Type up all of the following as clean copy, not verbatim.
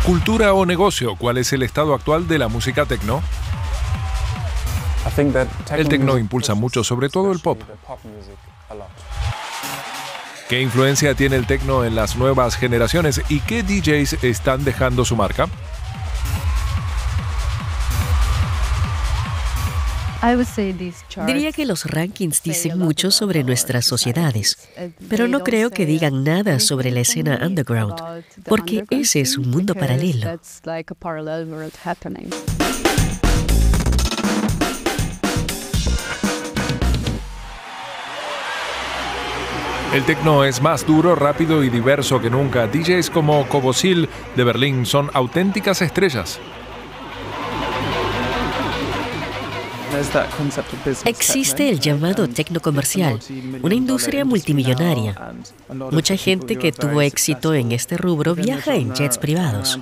Cultura o negocio, ¿cuál es el estado actual de la música techno? El techno impulsa mucho, sobre todo el pop. ¿Qué influencia tiene el techno en las nuevas generaciones y qué DJs están dejando su marca? Diría que los rankings dicen mucho sobre nuestras sociedades, pero no creo que digan nada sobre la escena underground, porque ese es un mundo paralelo. El techno es más duro, rápido y diverso que nunca. DJs como Kobosil de Berlín son auténticas estrellas. Existe el llamado techno comercial, una industria multimillonaria. Mucha gente que tuvo éxito en este rubro viaja en jets privados.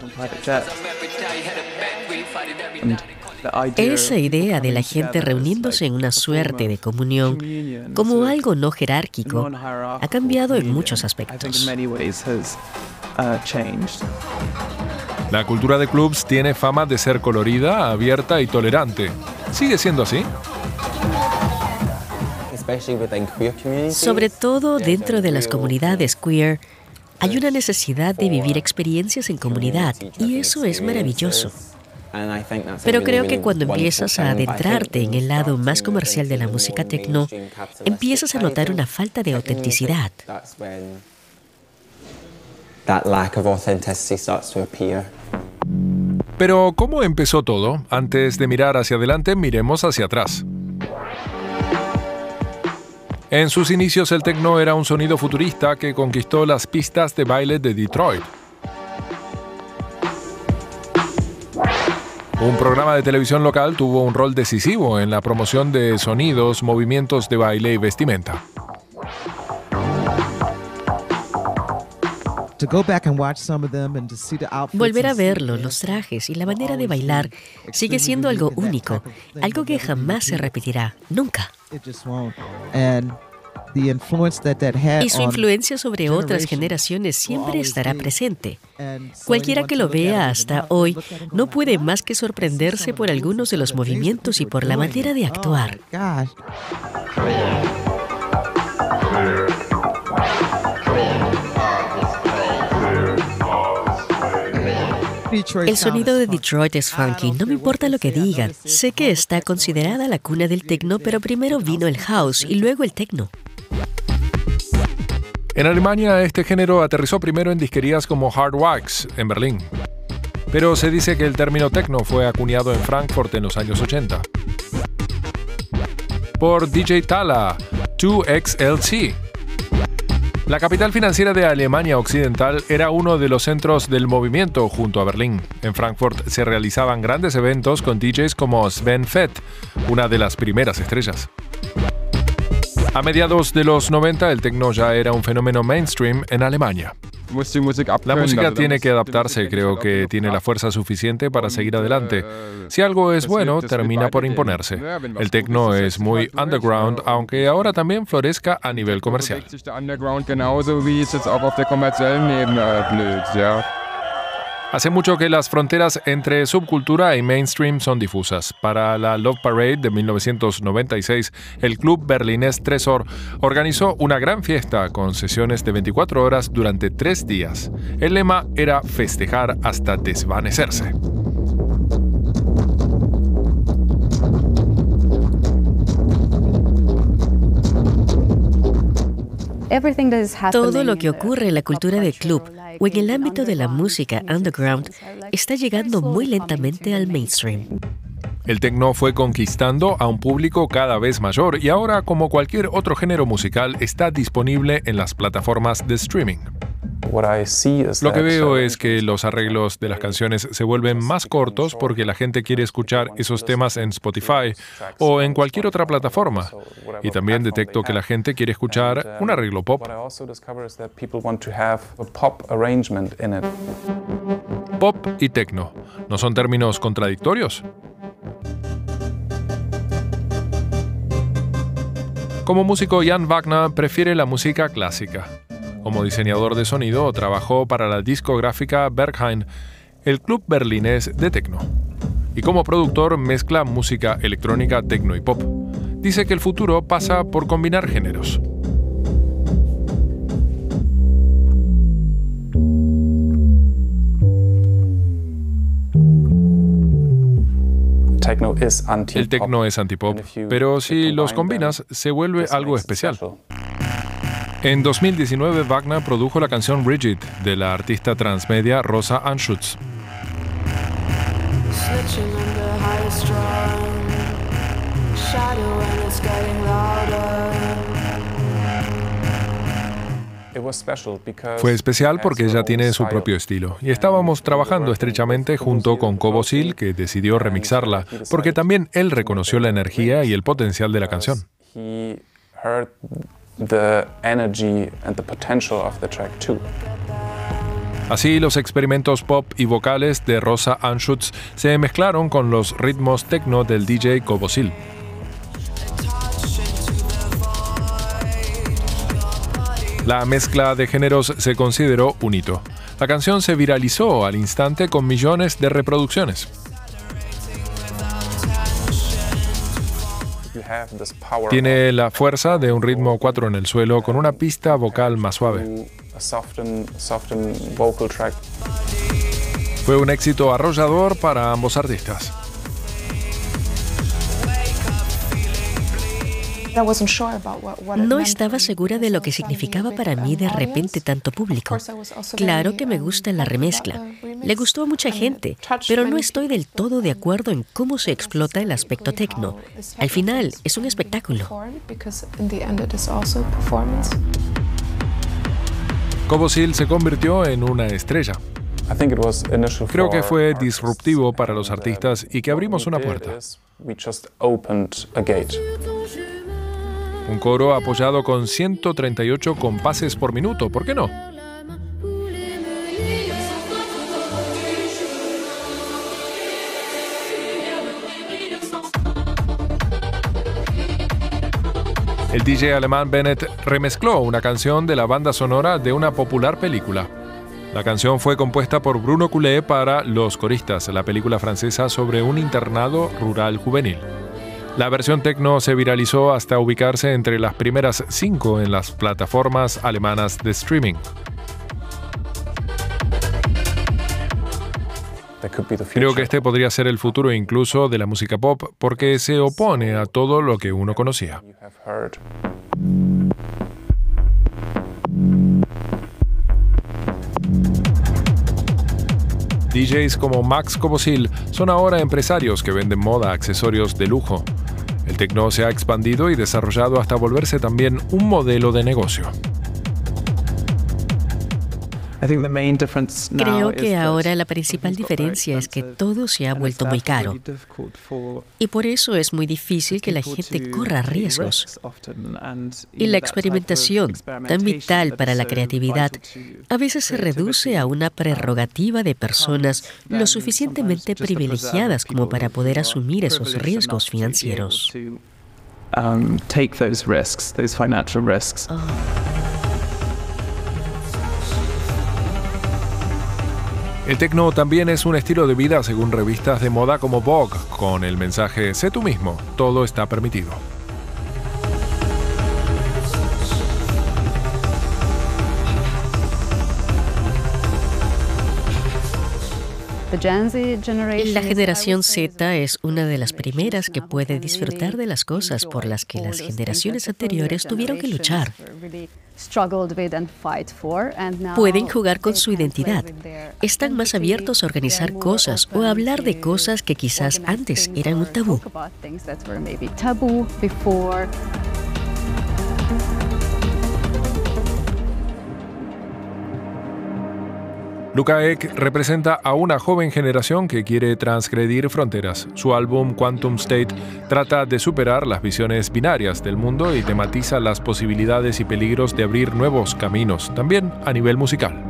Esa idea de la gente reuniéndose en una suerte de comunión como algo no jerárquico ha cambiado en muchos aspectos. La cultura de clubs tiene fama de ser colorida, abierta y tolerante. ¿Sigue siendo así? Sobre todo dentro de las comunidades queer, hay una necesidad de vivir experiencias en comunidad y eso es maravilloso. Pero creo que cuando empiezas a adentrarte en el lado más comercial de la música techno, empiezas a notar una falta de autenticidad. Pero, ¿cómo empezó todo? Antes de mirar hacia adelante, miremos hacia atrás. En sus inicios, el techno era un sonido futurista que conquistó las pistas de baile de Detroit. Un programa de televisión local tuvo un rol decisivo en la promoción de sonidos, movimientos de baile y vestimenta. Volver a verlo, los trajes y la manera de bailar sigue siendo algo único, algo que jamás se repetirá, nunca. Y su influencia sobre otras generaciones siempre estará presente. Cualquiera que lo vea hasta hoy no puede más que sorprenderse por algunos de los movimientos y por la manera de actuar. El sonido de Detroit es funky, no me importa lo que digan. Sé que está considerada la cuna del techno, pero primero vino el house y luego el techno. En Alemania, este género aterrizó primero en disquerías como Hard Wax, en Berlín. Pero se dice que el término techno fue acuñado en Frankfurt en los años 80. Por DJ Thala, 2XLC. La capital financiera de Alemania Occidental era uno de los centros del movimiento junto a Berlín. En Frankfurt se realizaban grandes eventos con DJs como Sven Fett, una de las primeras estrellas. A mediados de los 90, el techno ya era un fenómeno mainstream en Alemania. La música tiene que adaptarse, creo que tiene la fuerza suficiente para seguir adelante. Si algo es bueno, termina por imponerse. El techno es muy underground, aunque ahora también florezca a nivel comercial. Hace mucho que las fronteras entre subcultura y mainstream son difusas. Para la Love Parade de 1996, el club berlinés Tresor organizó una gran fiesta con sesiones de 24 horas durante 3 días. El lema era festejar hasta desvanecerse. Todo lo que ocurre en la cultura del club o en el ámbito de la música underground está llegando muy lentamente al mainstream. El techno fue conquistando a un público cada vez mayor y ahora, como cualquier otro género musical, está disponible en las plataformas de streaming. Lo que veo es que los arreglos de las canciones se vuelven más cortos porque la gente quiere escuchar esos temas en Spotify o en cualquier otra plataforma. Y también detecto que la gente quiere escuchar un arreglo pop. Pop y techno, ¿no son términos contradictorios? Como músico, Jan Wagner prefiere la música clásica. Como diseñador de sonido, trabajó para la discográfica Berghain el club berlinés de techno. Y como productor mezcla música electrónica, techno y pop. Dice que el futuro pasa por combinar géneros. El techno es antipop, pero si los combinas, se vuelve algo especial. En 2019, Wagner produjo la canción Rigid de la artista transmedia Rosa Anschutz. Fue especial porque ella tiene su propio estilo y estábamos trabajando estrechamente junto con Kobosil, que decidió remixarla porque también él reconoció la energía y el potencial de la canción. Así, los experimentos pop y vocales de Rosa Anschutz se mezclaron con los ritmos techno del DJ Kobosil. La mezcla de géneros se consideró un hito. La canción se viralizó al instante con millones de reproducciones. Tiene la fuerza de un ritmo 4 en el suelo con una pista vocal más suave. Fue un éxito arrollador para ambos artistas. No estaba segura de lo que significaba para mí de repente tanto público. Claro que me gusta la remezcla. Le gustó a mucha gente, pero no estoy del todo de acuerdo en cómo se explota el aspecto techno. Al final, es un espectáculo. Kobosil se convirtió en una estrella. Creo que fue disruptivo para los artistas y que abrimos una puerta. Un coro apoyado con 138 compases por minuto, ¿por qué no? El DJ alemán Bennett remezcló una canción de la banda sonora de una popular película. La canción fue compuesta por Bruno Coulet para Los Coristas, la película francesa sobre un internado rural juvenil. La versión techno se viralizó hasta ubicarse entre las primeras 5 en las plataformas alemanas de streaming. Creo que este podría ser el futuro incluso de la música pop, porque se opone a todo lo que uno conocía. DJs como Max Kobosil son ahora empresarios que venden moda, accesorios de lujo. El techno se ha expandido y desarrollado hasta volverse también un modelo de negocio. Creo que ahora la principal diferencia es que todo se ha vuelto muy caro. Y por eso es muy difícil que la gente corra riesgos. Y la experimentación, tan vital para la creatividad, a veces se reduce a una prerrogativa de personas lo suficientemente privilegiadas como para poder asumir esos riesgos financieros. El techno también es un estilo de vida según revistas de moda como Vogue, con el mensaje «Sé tú mismo, todo está permitido». La generación Z es una de las primeras que puede disfrutar de las cosas por las que las generaciones anteriores tuvieron que luchar. Pueden jugar con su identidad. Están más abiertos a organizar cosas o a hablar de cosas que quizás antes eran un tabú. Luca Eck representa a una joven generación que quiere transgredir fronteras. Su álbum Quantum State trata de superar las visiones binarias del mundo y tematiza las posibilidades y peligros de abrir nuevos caminos, también a nivel musical.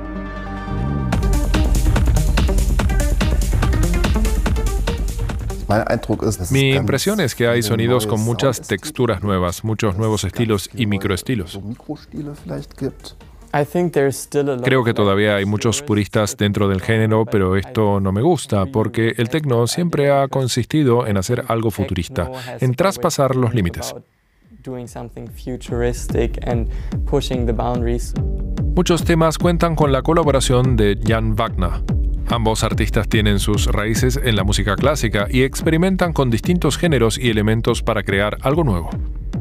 Mi impresión es que hay sonidos con muchas texturas nuevas, muchos nuevos estilos y microestilos. Creo que todavía hay muchos puristas dentro del género, pero esto no me gusta, porque el techno siempre ha consistido en hacer algo futurista, en traspasar los límites. Muchos temas cuentan con la colaboración de Jan Wagner. Ambos artistas tienen sus raíces en la música clásica y experimentan con distintos géneros y elementos para crear algo nuevo.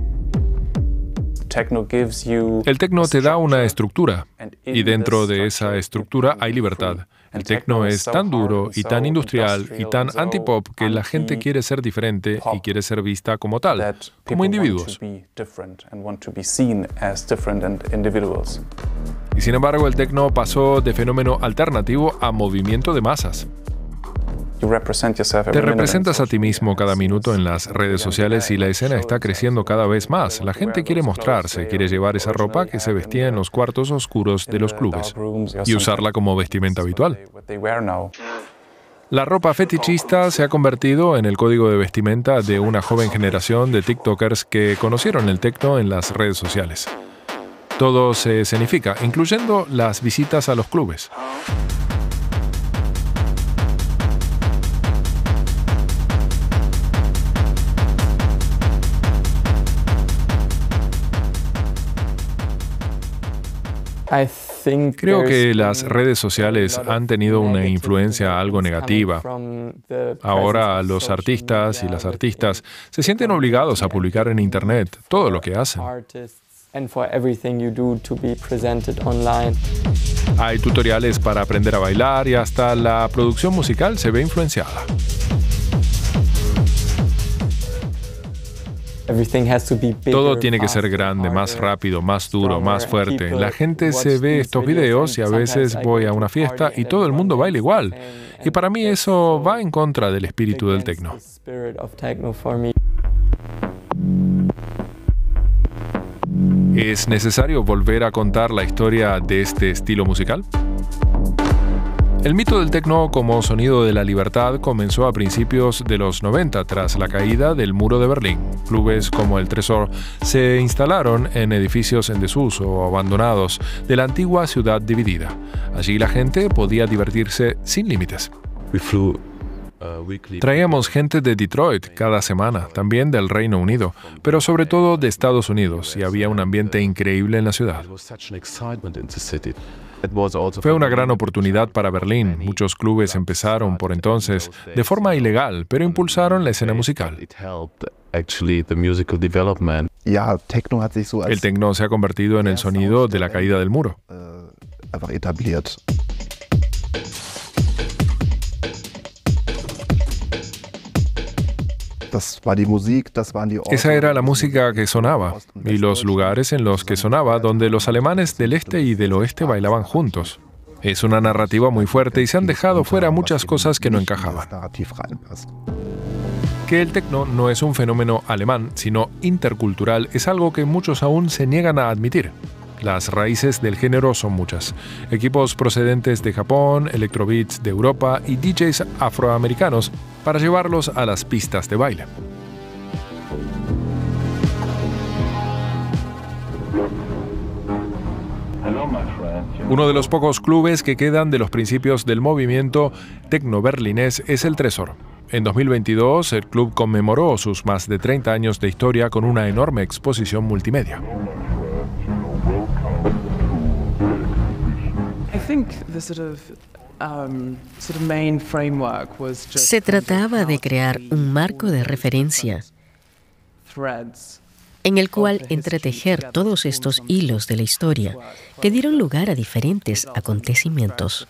El techno te da una estructura, y dentro de esa estructura hay libertad. El techno es tan duro y tan industrial y tan antipop que la gente quiere ser diferente y quiere ser vista como tal, como individuos. Y sin embargo, el techno pasó de fenómeno alternativo a movimiento de masas. Te representas a ti mismo cada minuto en las redes sociales y la escena está creciendo cada vez más. La gente quiere mostrarse, quiere llevar esa ropa que se vestía en los cuartos oscuros de los clubes y usarla como vestimenta habitual. La ropa fetichista se ha convertido en el código de vestimenta de una joven generación de TikTokers que conocieron el techno en las redes sociales. Todo se escenifica, incluyendo las visitas a los clubes. Creo que las redes sociales han tenido una influencia algo negativa. Ahora los artistas y las artistas se sienten obligados a publicar en Internet todo lo que hacen. Hay tutoriales para aprender a bailar y hasta la producción musical se ve influenciada. Todo tiene que ser grande, más rápido, más duro, más fuerte. La gente se ve estos videos y a veces voy a una fiesta y todo el mundo baila igual. Y para mí eso va en contra del espíritu del techno. ¿Es necesario volver a contar la historia de este estilo musical? El mito del techno como sonido de la libertad comenzó a principios de los 90 tras la caída del muro de Berlín. Clubes como el Tresor se instalaron en edificios en desuso o abandonados de la antigua ciudad dividida. Allí la gente podía divertirse sin límites. Traíamos gente de Detroit cada semana, también del Reino Unido, pero sobre todo de Estados Unidos, y había un ambiente increíble en la ciudad. Fue una gran oportunidad para Berlín. Muchos clubes empezaron por entonces de forma ilegal, pero impulsaron la escena musical. El techno se ha convertido en el sonido de la caída del muro. Esa era la música que sonaba y los lugares en los que sonaba, donde los alemanes del este y del oeste bailaban juntos. Es una narrativa muy fuerte y se han dejado fuera muchas cosas que no encajaban. Que el techno no es un fenómeno alemán, sino intercultural, es algo que muchos aún se niegan a admitir. Las raíces del género son muchas. Equipos procedentes de Japón, electrobeats de Europa y DJs afroamericanos para llevarlos a las pistas de baile. Uno de los pocos clubes que quedan de los principios del movimiento techno berlinés es el Tresor. En 2022, el club conmemoró sus más de 30 años de historia con una enorme exposición multimedia. Se trataba de crear un marco de referencia en el cual entretejer todos estos hilos de la historia que dieron lugar a diferentes acontecimientos.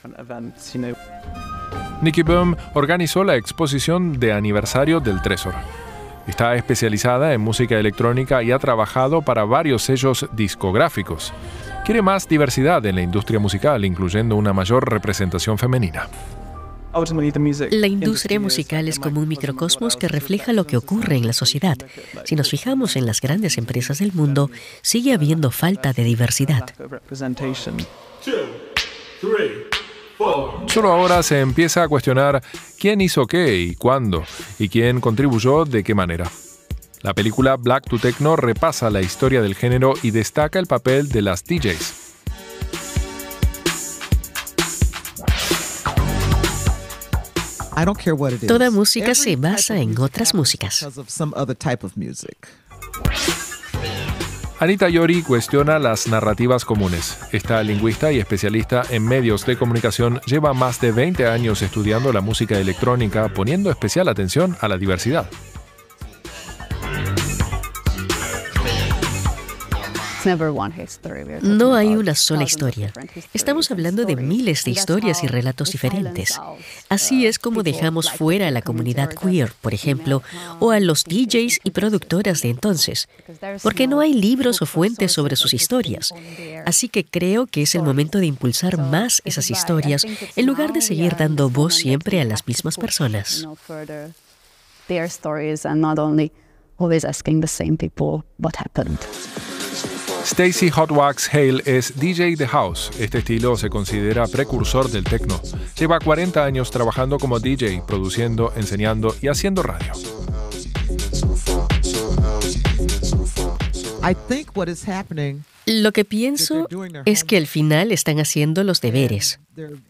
Nicky Bohm organizó la exposición de aniversario del Tresor. Está especializada en música electrónica y ha trabajado para varios sellos discográficos. Quiere más diversidad en la industria musical, incluyendo una mayor representación femenina. La industria musical es como un microcosmos que refleja lo que ocurre en la sociedad. Si nos fijamos en las grandes empresas del mundo, sigue habiendo falta de diversidad. Solo ahora se empieza a cuestionar quién hizo qué y cuándo, y quién contribuyó de qué manera. La película Black to Techno repasa la historia del género y destaca el papel de las DJs. Toda música se basa en otras músicas. Anita Yori cuestiona las narrativas comunes. Esta lingüista y especialista en medios de comunicación lleva más de 20 años estudiando la música electrónica, poniendo especial atención a la diversidad. No hay una sola historia. Estamos hablando de miles de historias y relatos diferentes. Así es como dejamos fuera a la comunidad queer, por ejemplo, o a los DJs y productoras de entonces, porque no hay libros o fuentes sobre sus historias. Así que creo que es el momento de impulsar más esas historias en lugar de seguir dando voz siempre a las mismas personas. Stacey Hotwax Hale es DJ de House. Este estilo se considera precursor del techno. Lleva 40 años trabajando como DJ, produciendo, enseñando y haciendo radio. Lo que pienso es que al final están haciendo los deberes.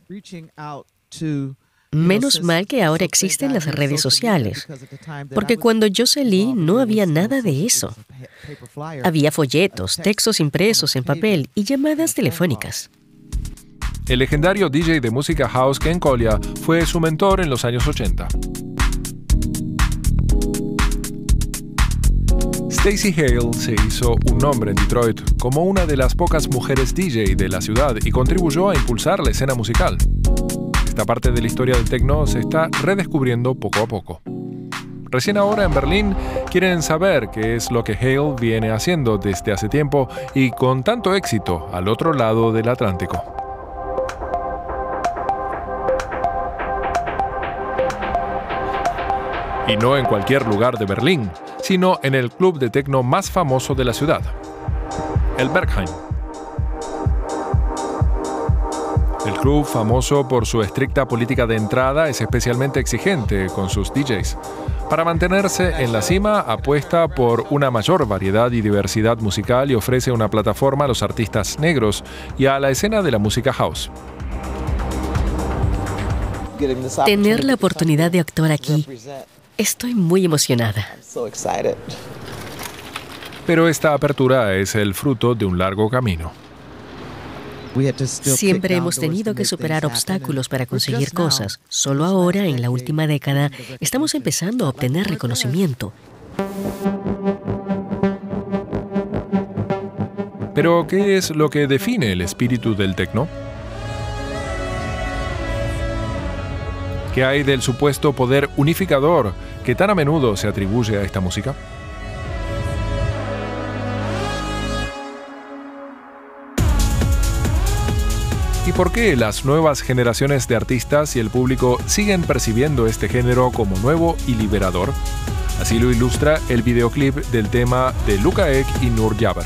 Menos mal que ahora existen las redes sociales, porque cuando yo salí no había nada de eso. Había folletos, textos impresos en papel y llamadas telefónicas. El legendario DJ de música house Ken Collier fue su mentor en los años 80. Stacey Hale se hizo un nombre en Detroit como una de las pocas mujeres DJ de la ciudad y contribuyó a impulsar la escena musical. Esta parte de la historia del techno se está redescubriendo poco a poco. Recién ahora en Berlín quieren saber qué es lo que Hale viene haciendo desde hace tiempo y con tanto éxito al otro lado del Atlántico. Y no en cualquier lugar de Berlín, sino en el club de techno más famoso de la ciudad, el Berghain. El club, famoso por su estricta política de entrada, es especialmente exigente con sus DJs. Para mantenerse en la cima, apuesta por una mayor variedad y diversidad musical y ofrece una plataforma a los artistas negros y a la escena de la música house. Tener la oportunidad de actuar aquí, estoy muy emocionada. Pero esta apertura es el fruto de un largo camino. Siempre hemos tenido que superar obstáculos para conseguir cosas. Solo ahora, en la última década, estamos empezando a obtener reconocimiento. Pero, ¿qué es lo que define el espíritu del techno? ¿Qué hay del supuesto poder unificador que tan a menudo se atribuye a esta música? ¿Y por qué las nuevas generaciones de artistas y el público siguen percibiendo este género como nuevo y liberador? Así lo ilustra el videoclip del tema de Luka Ek y Nur Jaber.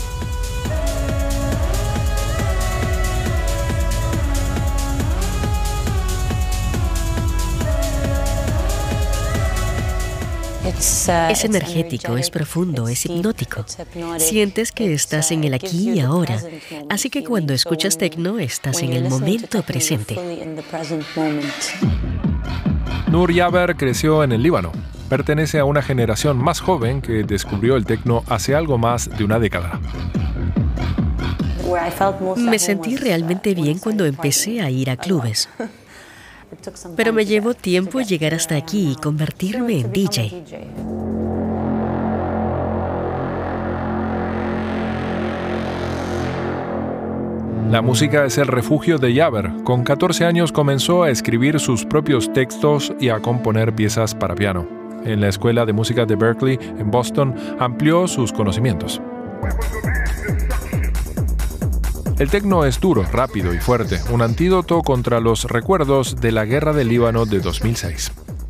Es energético, es profundo, es hipnótico. Sientes que estás en el aquí y ahora. Así que cuando escuchas techno, estás en el momento presente. Nur Jaber creció en el Líbano. Pertenece a una generación más joven que descubrió el techno hace algo más de una década. Me sentí realmente bien cuando empecé a ir a clubes. Pero me llevó tiempo llegar hasta aquí y convertirme en DJ. La música es el refugio de Jaber. Con 14 años comenzó a escribir sus propios textos y a componer piezas para piano. En la Escuela de Música de Berklee, en Boston, amplió sus conocimientos. El techno es duro, rápido y fuerte, un antídoto contra los recuerdos de la guerra del Líbano de 2006.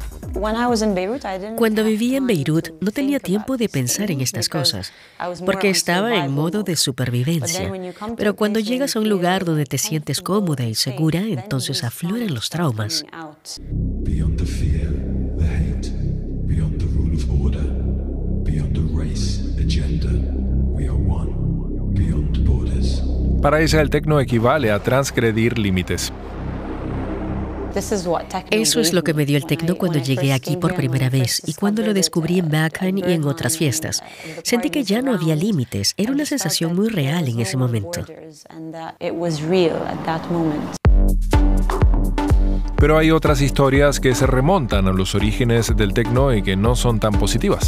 Cuando vivía en Beirut, no tenía tiempo de pensar en estas cosas, porque estaba en modo de supervivencia. Pero cuando llegas a un lugar donde te sientes cómoda y segura, entonces afloran los traumas. Para ella, el techno equivale a transgredir límites. Eso es lo que me dio el techno cuando llegué aquí por primera vez y cuando lo descubrí en Berghain y en otras fiestas. Sentí que ya no había límites, era una sensación muy real en ese momento. Pero hay otras historias que se remontan a los orígenes del techno y que no son tan positivas.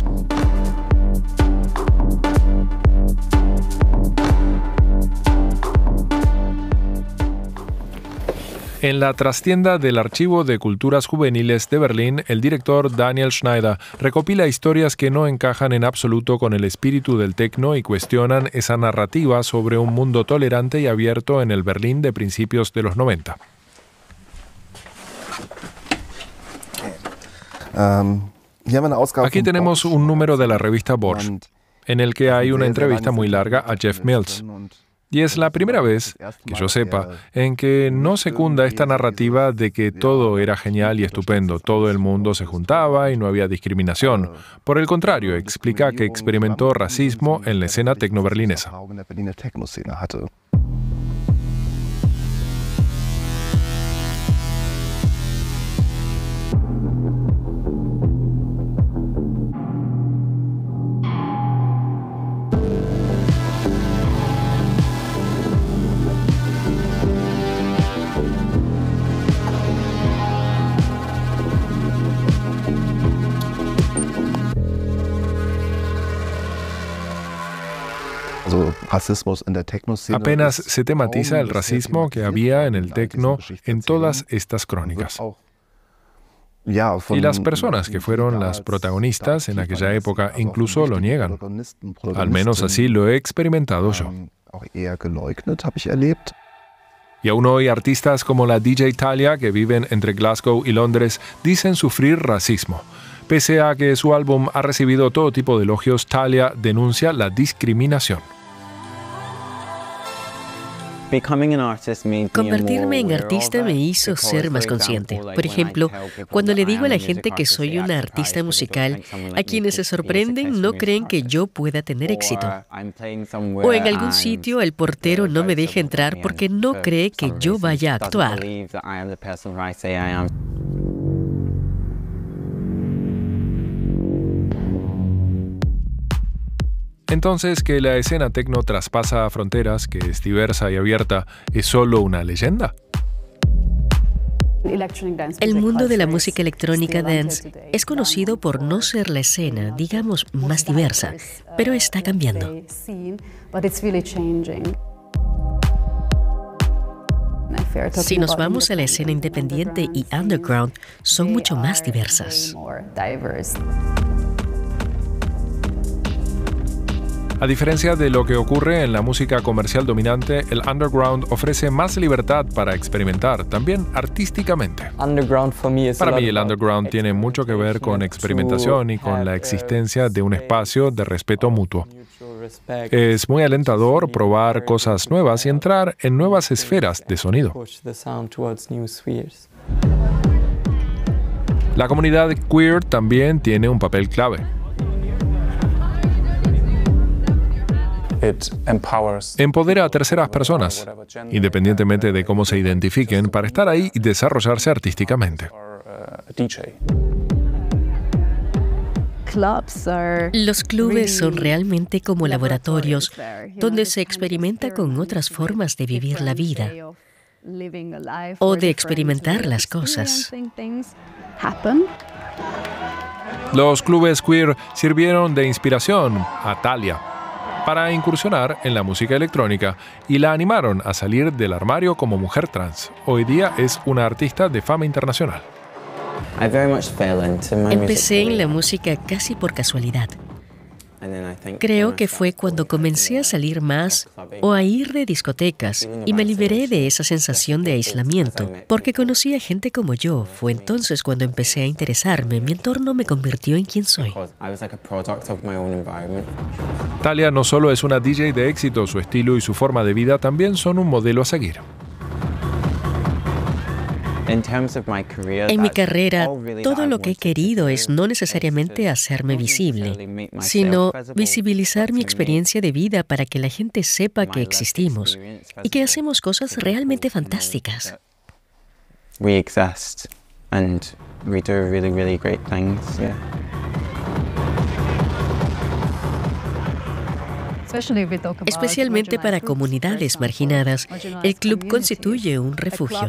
En la trastienda del Archivo de Culturas Juveniles de Berlín, el director Daniel Schneider recopila historias que no encajan en absoluto con el espíritu del techno y cuestionan esa narrativa sobre un mundo tolerante y abierto en el Berlín de principios de los 90. Aquí tenemos un número de la revista Bosch, en el que hay una entrevista muy larga a Jeff Mills. Y es la primera vez, que yo sepa, en que no secunda esta narrativa de que todo era genial y estupendo, todo el mundo se juntaba y no había discriminación. Por el contrario, explica que experimentó racismo en la escena tecno-berlinesa. Apenas se tematiza el racismo que había en el techno en todas estas crónicas. Y las personas que fueron las protagonistas en aquella época incluso lo niegan. Al menos así lo he experimentado yo. Y aún hoy artistas como la DJ Thalia, que viven entre Glasgow y Londres, dicen sufrir racismo. Pese a que su álbum ha recibido todo tipo de elogios, Thalia denuncia la discriminación. Convertirme en artista me hizo ser más consciente. Por ejemplo, cuando le digo a la gente que soy una artista musical, a quienes se sorprenden no creen que yo pueda tener éxito. O en algún sitio el portero no me deja entrar porque no cree que yo vaya a actuar. Entonces, que la escena techno traspasa fronteras, que es diversa y abierta, ¿es solo una leyenda? El mundo de la música electrónica dance es conocido por no ser la escena, digamos, más diversa, pero está cambiando. Si nos vamos a la escena independiente y underground, son mucho más diversas. A diferencia de lo que ocurre en la música comercial dominante, el underground ofrece más libertad para experimentar, también artísticamente. Para mí, el underground tiene mucho que ver con experimentación y con la existencia de un espacio de respeto mutuo. Es muy alentador probar cosas nuevas y entrar en nuevas esferas de sonido. La comunidad queer también tiene un papel clave. Empodera a terceras personas, independientemente de cómo se identifiquen, para estar ahí y desarrollarse artísticamente. Los clubes son realmente como laboratorios donde se experimenta con otras formas de vivir la vida o de experimentar las cosas. Los clubes queer sirvieron de inspiración a Thalia para incursionar en la música electrónica y la animaron a salir del armario como mujer trans. Hoy día es una artista de fama internacional. Empecé en la música casi por casualidad. Creo que fue cuando comencé a salir más o a ir de discotecas y me liberé de esa sensación de aislamiento, porque conocí a gente como yo. Fue entonces cuando empecé a interesarme. Mi entorno me convirtió en quien soy. Thalia no solo es una DJ de éxito, su estilo y su forma de vida también son un modelo a seguir. En mi carrera, todo lo que he querido es no necesariamente hacerme visible, sino visibilizar mi experiencia de vida para que la gente sepa que existimos y que hacemos cosas realmente fantásticas. we exist and we do really, really great things. Yeah. Especialmente para comunidades marginadas, el club constituye un refugio.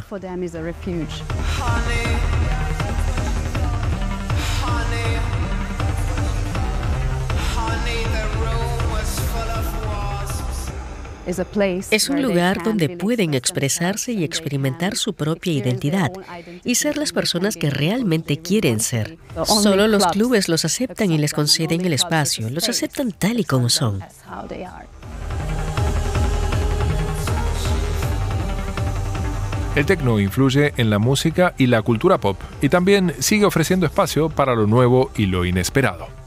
Es un lugar donde pueden expresarse y experimentar su propia identidad y ser las personas que realmente quieren ser. Solo los clubes los aceptan y les conceden el espacio, los aceptan tal y como son. El techno influye en la música y la cultura pop y también sigue ofreciendo espacio para lo nuevo y lo inesperado.